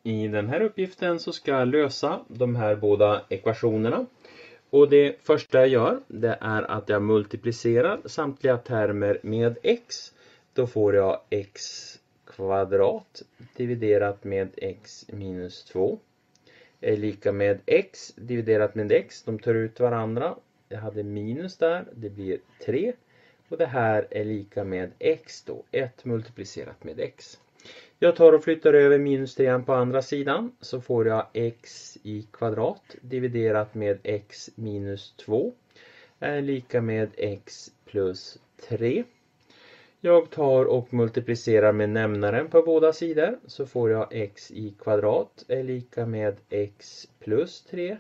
I den här uppgiften så ska jag lösa de här båda ekvationerna. Och det första jag gör, det är att jag multiplicerar samtliga termer med x. Då får jag x kvadrat dividerat med x minus 2 är lika med x dividerat med x. De tar ut varandra. Jag hade minus där, det blir 3. Och det här är lika med x då, 1 multiplicerat med x. Jag tar och flyttar över minus 3 på andra sidan, så får jag x i kvadrat dividerat med x minus 2 är lika med x plus 3. Jag tar och multiplicerar med nämnaren på båda sidor, så får jag x i kvadrat är lika med x plus 3,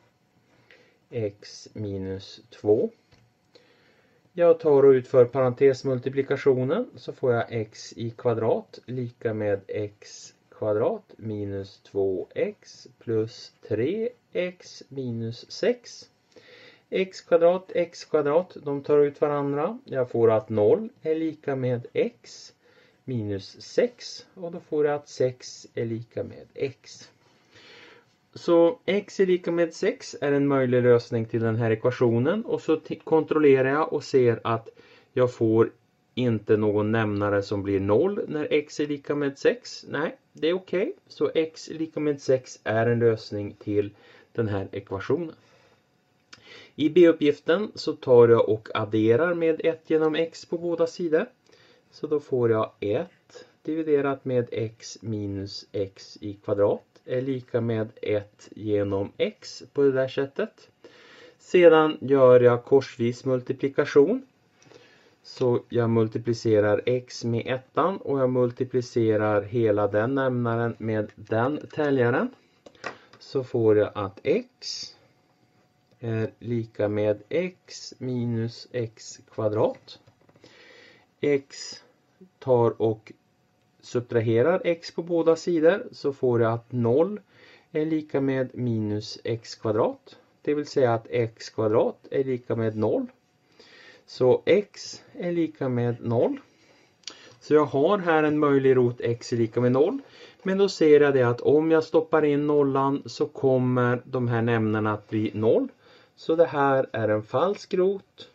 x minus 2. Jag tar och utför parentesmultiplikationen, så får jag x i kvadrat lika med x kvadrat minus 2x plus 3x minus 6. X kvadrat, de tar ut varandra. Jag får att 0 är lika med x minus 6 och då får jag att 6 är lika med x. Så x är lika med 6 är en möjlig lösning till den här ekvationen. Och så kontrollerar jag och ser att jag får inte någon nämnare som blir 0 när x är lika med 6. Nej, det är okej. Så x är lika med 6 är en lösning till den här ekvationen. I b-uppgiften så tar jag och adderar med 1 genom x på båda sidor. Så då får jag 1 dividerat med x minus x i kvadrat är lika med 1 genom x på det där sättet. Sedan gör jag korsvis multiplikation. Så jag multiplicerar x med 1 och jag multiplicerar hela den nämnaren med den täljaren. Så får jag att x är lika med x minus x kvadrat. X tar och subtraherar x på båda sidor, så får jag att 0 är lika med minus x kvadrat. Det vill säga att x kvadrat är lika med 0. Så x är lika med 0. Så jag har här en möjlig rot x är lika med 0. Men då ser jag det att om jag stoppar in nollan så kommer de här nämnarna att bli 0. Så det här är en falsk rot.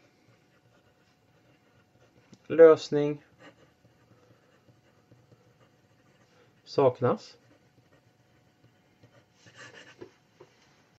Lösning saknas.